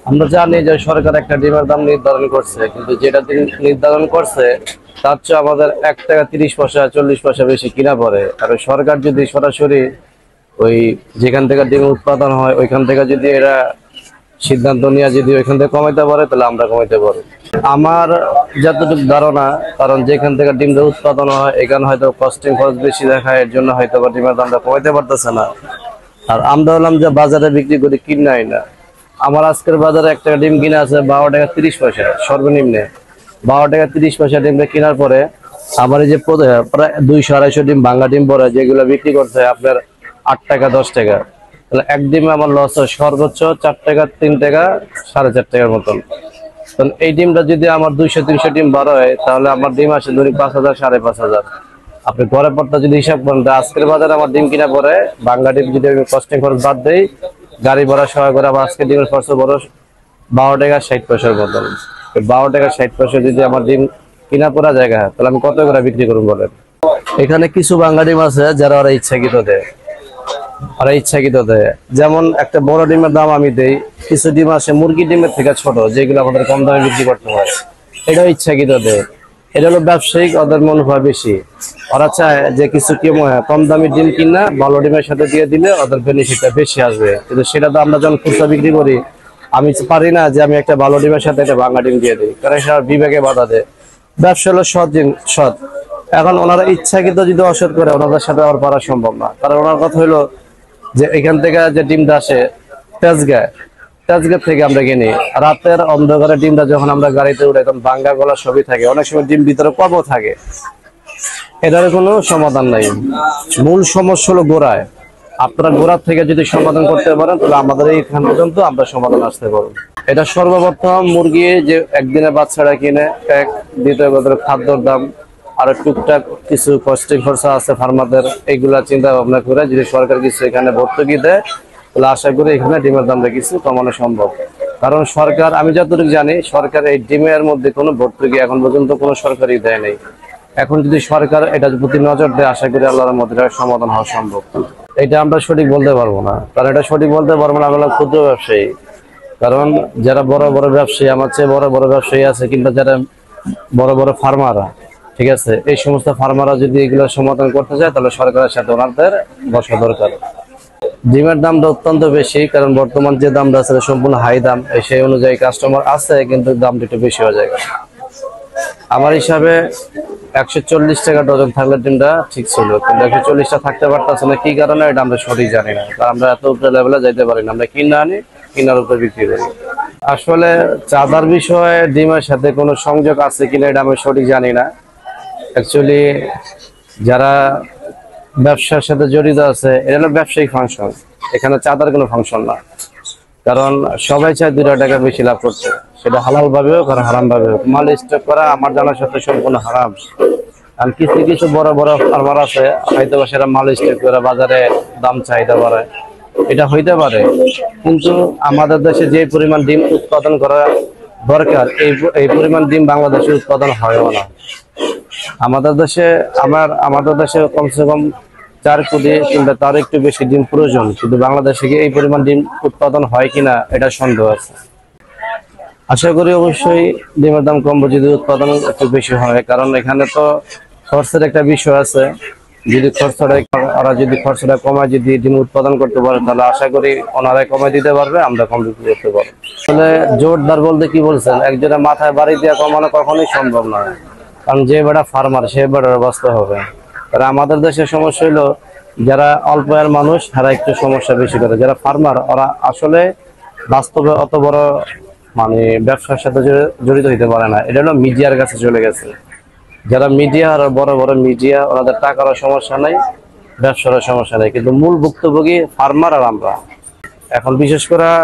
আমরা জানি যে সরকার একটা ডিমের দাম নির্ধারণ করছে, কিন্তু যেটা নির্ধারণ করছে তার চেয়ে আমাদের 1 টাকা 30 পয়সা 40 পয়সা বেশি কিনা পড়ে। আর সরকার যদি সরাসরি ওই যেখান থেকে ডিম উৎপাদন হয় ওইখান থেকে যদি এরা সিদ্ধান্ত নিয়ে যদি ওইখান থেকে কমাইতে পারে তাহলে আমরা কমাইতে পারি। আমার যতটুকু ধারণা, কারণ যেখান থেকে ডিমটা উৎপাদন হয় এখানে হয়তো কস্টিং খরচ বেশি দেখায়, এর জন্য হয়তো ডিমের দামটা কমাইতে পারতেছে না। আর আমরা হলাম যে বাজারে বিক্রি করি, কিনাই না। আমার আজকের বাজারে 1 টাকা ডিম কিনা আছে 12 টাকা 30 পয়সা সর্বনিম্নে। 12 টাকা 30 পয়সা ডিমটা কেনার পরে আমার এই যে প্রায় 200-250 ডিম ভাঙ্গা ডিম পরে যেগুলো বিক্রি করছে আপনার 8 টাকা 10 টাকা, তাহলে এক ডিমে আমার লস হয় সর্বোচ্চ 4 টাকা 3 টাকা 4.5 টাকার মতন। তাহলে এই ডিমটা যদি আমার 200-300 ডিম বার হয় তাহলে আমার ডিম আসে ধরি 5,000 5,500। আপনি ঘরে পড়তে যদি হিসাব করেন, আজকের বাজারে আমার ডিম কিনা পরে বাংলা ডিম যদি আমি কস্টিং খরচ বাদ দেই, গাড়ি ভাড়া সহায় করে আমার আজকে ডিমের খরচ বড় 12 টাকা 60 পয়সার মতন। 12 টাকা 60 পয়সা যদি আমার ডিম কিনা পড়া জায়গা, তাহলে আমি কত করে বিক্রি করবো বলেন? এখানে কিছু বাংলা ডিম আছে যারা ওরা ইচ্ছাকৃত দেয়। যেমন একটা বড় ডিমের দাম আমি দেই, কিছু ডিম আছে মুরগি ডিমের থেকে ছোট যেগুলো আমাদের কম দামে বিক্রি করতে হয়, এটাও ইচ্ছাকৃত দেয়। এটা হলো ব্যবসায়িক, ওদের মুনাফা বেশি। ওরা চায় যে কিছু কি কম দামি ডিম কিনা ভালো ডিমের সাথে দিয়ে দিলে ওদের বেনিফিটটা বেশি আসবে। কিন্তু সেটা তো আমরা যখন খুচরা বিক্রি করি, আমি পারি না যে আমি একটা ভালো ডিমের সাথে একটা ভাঙা ডিম দিয়ে দিই, কারণ সেটা বিবেকে বাধা দেয়। ব্যবসা হলো সৎ। এখন ওনারা ইচ্ছাকৃত যদি অসৎ করে ওনাদের সাথে আর পারা সম্ভব না। কারণ ওনার কথা হলো যে এখান থেকে যে ডিমটা আসে তেজগাঁ থেকে আমরা কিনি, রাতের অন্ধকারে ডিমটা যখন আমরা গাড়িতে উঠে তখন ভাঙ্গা গলা সবই থাকে, অনেক সময় ডিম ভিতরে কমও থাকে। এটার কোনো সমাধান নাই। মূল সমস্যা হলো গোড়ায়। আপনারা গোড়ার থেকে যদি সমাধান করতে পারেন তাহলে আমাদের এইখান পর্যন্ত আমরা সমাধান আসতে পারবো। এটা সর্বপ্রথম মুরগি যে একদিনে বাচ্চারা কিনে, দ্বিতীয় খাদ্যর দাম, আর টুকটাক কিছু কস্টিং খরচা আছে ফার্মারদের, এইগুলা চিন্তা ভাবনা করে যদি সরকার কিছু এখানে ভর্তুকি দেয় তাহলে আশা করি এখানে ডিমের দামটা কিছু কমানো সম্ভব। কারণ সরকার, আমি যতটুকু জানি, সরকার এই ডিমের মধ্যে কোনো ভর্তুকি এখন পর্যন্ত কোনো সরকারই দেয় নাই। এখন যদি সরকার এটার প্রতি নজর দেয় আশা করি আল্লাহর মধ্যে সমাধান হওয়া সম্ভব। এটা আমরা সঠিক বলতে পারবো না, কারণ এটা সঠিক বলতে পারবো না আমরা ক্ষুদ্র ব্যবসায়ী। কারণ যারা বড় বড় ব্যবসায়ী, আমার চেয়ে বড় বড় ব্যবসায়ী আছে, কিন্তু যারা বড় বড় ফার্মাররা, ঠিক আছে, এই সমস্ত ফার্মাররা যদি এগুলো সমাধান করতে চায় তাহলে সরকারের সাথে ওনাদের বসা দরকার। ডিমের দামটা অত্যন্ত বেশি, কারণ বর্তমান যে দামটা আছে সম্পূর্ণ হাই দাম। সেই অনুযায়ী কাস্টমার আছে, কিন্তু দামটা একটু বেশি হয়ে যায়। আমার হিসাবে 140 টাকা ডজন থাকলে ডিমটা ঠিক ছিল, কিন্তু 140টা থাকতে পারতেছে না। কি কারণে এটা আমরা সঠিক জানি না, কারণ আমরা এত উপরে লেভেলে যাইতে পারি না। আমরা কিনে আনি, কিনার উপরে বিক্রি করি। আসলে চাঁদার বিষয়ে ডিমের সাথে কোনো সংযোগ আছে কিনা এটা আমি সঠিক জানি না। অ্যাকচুয়ালি যারা ব্যবসার সাথে জড়িত আছে, এটা হলো ব্যবসায়িক ফাংশন, এখানে চাঁদার কোনো ফাংশন না। কারণ সবাই চায় 2 টাকা বেশি লাভ করতে, সেটা হালাল ভাবে হোক আর হারাম ভাবে হোক। মাল স্টক করা আমার জানার সাথে সম্পূর্ণ হারাম। আর কিছু কিছু বড় বড় ফার্মার আছে হয়তো সেটা মাল স্টক করে বাজারে দাম চাহিদা বাড়ায়, এটা হইতে পারে। কিন্তু আমাদের দেশে যে পরিমাণ ডিম উৎপাদন করা দরকার, এই পরিমাণ ডিম বাংলাদেশে উৎপাদন হয়ও না। আমাদের দেশে কমসে কম 4 কোটি কিংবা তার একটু বেশি ডিম প্রয়োজন, কিন্তু বাংলাদেশে কি এই পরিমাণ ডিম উৎপাদন হয় কিনা এটা সন্দেহ আছে। আশা করি অবশ্যই ডিমের দাম কমবে যদি উৎপাদন একটু বেশি হয়, কারণ এখানে তো খরচের একটা বিষয় আছে। যদি খরচটা কমায় যদি ডিম উৎপাদন করতে পারে তাহলে আশা করি ওনারাই কমায় দিতে পারবে, আমরা কম বিক্রি করতে পারবো। আসলে জোরদার বলতে কি বলছেন, একজনের মাথায় বাড়ি দিয়ে কমানো কখনোই সম্ভব নয়, কারণ যে বেটা ফার্মার সে বেটার বাঁচতে হবে। আর আমাদের দেশের সমস্যা হলো যারা অল্প আয়ের মানুষ তারা একটু সমস্যা বেশি করে, যারা ফার্মার ওরা আসলে বাস্তবে অত বড় ব্যবসার সাথে জড়িত হইতে পারে না। এটা হলো মিডিয়ার কাছে চলে গেছে। যারা মিডিয়া আর বড় বড় মিডিয়া, ওনাদের টাকারও সমস্যা নাই, ব্যবসারও সমস্যা নেই, কিন্তু মূল ভুক্তভোগী ফার্মার আর আমরা। এখন বিশেষ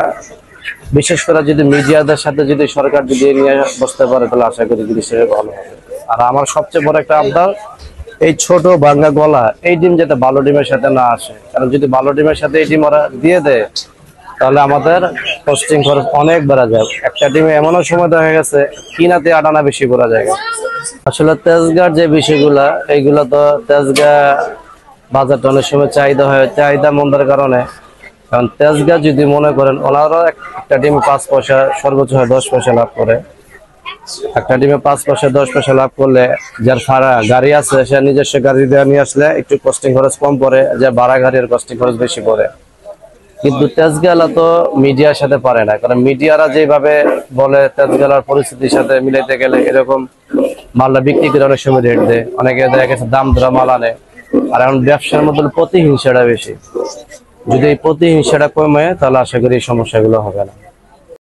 করে যদি মিডিয়াদের সাথে যদি সরকার যদি নিয়ে বসতে পারে তাহলে আশা করি জিনিসটা ভালো হবে। আর আমার সবচেয়ে বড় একটা আবদার, এই ছোট ভাঙ্গা গলা এই ডিম যাতে ভালো ডিমের সাথে না আসে, কারণ যদি ভালো ডিমের সাথে এই ডিম ওরা দিয়ে দেয় তাহলে আমাদের কস্টিং খরচ অনেক বেড়ে যায়। একটা ডিমে এমনও সময় দেখা গেছে কিনাতে 8 আনা বেশি করা যায়। আসলে তেজগাঁর যে বিষয়গুলা, এইগুলো তো তেজগাঁ বাজারটা অনেক সময় চাহিদা মন্দার কারণে কারণ তেজগাঁ যদি মনে করেন ওনারা একটা ডিমে 5 পয়সা সর্বোচ্চ হয় 10 পয়সা লাভ করে। একটা ডিমে 5 পয়সা 10 পয়সা লাভ করলে যার ভাড়া গাড়ি আছে সে নিজস্ব গাড়ি দিয়ে নিয়ে আসলে একটু কস্টিং খরচ কম পড়ে, যে ভাড়া গাড়ির কস্টিং খরচ বেশি পড়ে। কিন্তু তেজগাঁলা তো মিডিয়ার সাথে পারে না, কারণ মিডিয়ারা যেভাবে বলে তেজগাঁলার পরিস্থিতির সাথে মিলাইতে গেলে এরকম মালটা বিক্রি করে অনেক সময় রেট দেয়, অনেকে দেখা গেছে দাম ধরা মাল আনে। আর এখন ব্যবসার মধ্যে প্রতিহিংসাটা বেশি, যদি এই প্রতিহিংসাটা কমে তাহলে আশা করি এই সমস্যাগুলো হবে না।